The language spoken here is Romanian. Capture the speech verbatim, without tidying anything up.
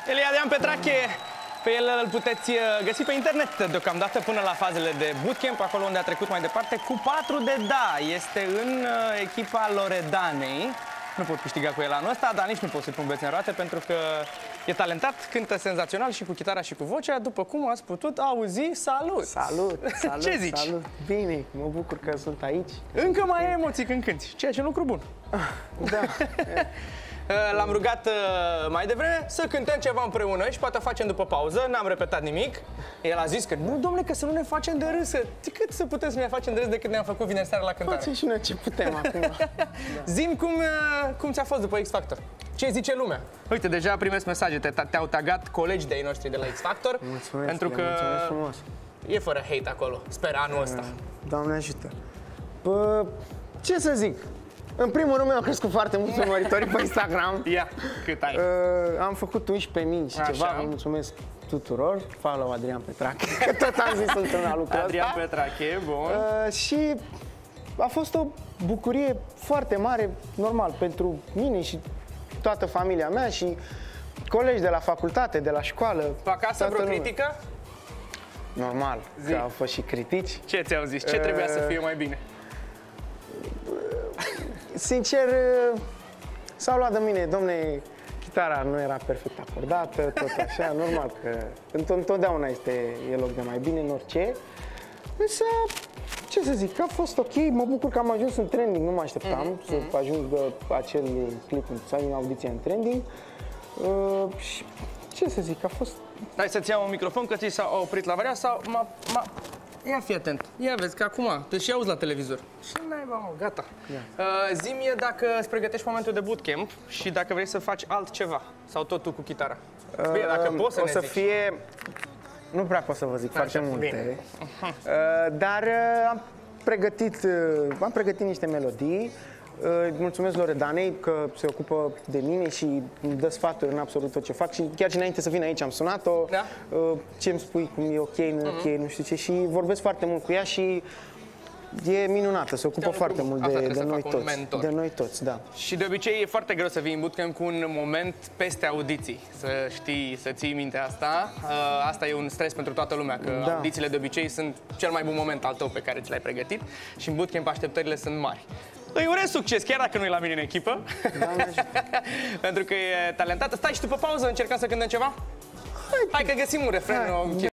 Elia Adrian Petrache, pe el îl puteți găsi pe internet deocamdată până la fazele de bootcamp, acolo unde a trecut mai departe cu patru de da. Este în echipa Loredanei. Nu pot câștiga cu el anul ăsta, dar nici nu pot să-i pun bețe în roate, pentru că e talentat, cântă senzațional și cu chitara și cu vocea, după cum ați putut auzi. Salut! Salut! Salut! Ce zici? Salut! Bine, mă bucur că sunt aici. Încă mai ai emoții când cânti, ceea ce e un lucru bun. Da. L-am rugat mai devreme să cântăm ceva împreună și poate o facem după pauză, n-am repetat nimic. El a zis că nu, domnule, că să nu ne facem de râs, cât să putem să ne facem de râs decât ne-am făcut vineri seara la cântare. Facem și noi ce putem acum. Da. Zi-mi cum, cum ți-a fost după X Factor? Ce zice lumea? Uite, deja primesc mesaje, te-au tagat colegii de-ai noștri de la X Factor. Mulțumesc, pentru că mulțumesc frumos. E fără hate acolo, sper anul ăsta. Doamne ajută. Bă, ce să zic? În primul rând mi-au crescut foarte mulți urmăritori pe Instagram. Ia, cât ai? Uh, am făcut unsprezece mii și ceva, vă mulțumesc tuturor. Follow Adrian Petrache, că tot am zis într-una lucrul Adrian ăsta. Petrache, bun. Uh, și a fost o bucurie foarte mare, normal, pentru mine și toată familia mea și colegi de la facultate, de la școală. Pe acasă vreo critică? Normal, Zi. că au fost și critici. Ce ți-au zis? Ce trebuia să fie mai bine? Sincer, s-au luat de mine, domne, chitara nu era perfect acordată, tot așa, normal că întotdeauna este, e loc de mai bine în orice. Însă, ce să zic, a fost ok, mă bucur că am ajuns în trending, nu mă așteptam mm-hmm. să ajung acel clip, să ajung audiția în trending. Uh, și ce să zic, a fost... Hai să-ți iau un microfon, că ți s-a oprit la varea sau... Ma, ma... Ia fii atent, ia vezi că acum te și auzi la televizor. Și naiba, mă, gata. Uh, zi-mi dacă îți pregătești momentul de bootcamp și dacă vrei să faci altceva sau tot tu cu chitara. Uh, Bine, dacă poți să o ne să zici. fie... Nu prea pot să vă zic foarte multe. Uh, dar uh, am pregătit, uh, am pregătit niște melodii. Uh, mulțumesc Loredanei că se ocupă de mine și îmi dă sfaturi în absolut tot ce fac. Și chiar și înainte să vin aici am sunat-o. Da? Uh, ce îmi spui, cum e ok, nu e mm-hmm. ok, nu știu ce. Și vorbesc foarte mult cu ea și e minunată, se ocupă foarte mult de, de noi toți. De noi toți, da. Și de obicei e foarte greu să vii în bootcamp cu un moment peste audiții. Să știi, să ții minte asta. Asta e un stres pentru toată lumea, că da. audițiile de obicei sunt cel mai bun moment al tău pe care ți l-ai pregătit și în bootcamp așteptările sunt mari. Îi urez succes, chiar dacă nu e la mine în echipă. Pentru că e talentată. Stai și tu pe pauză, încercăm să cântăm ceva? Hai, Hai că găsim un refren.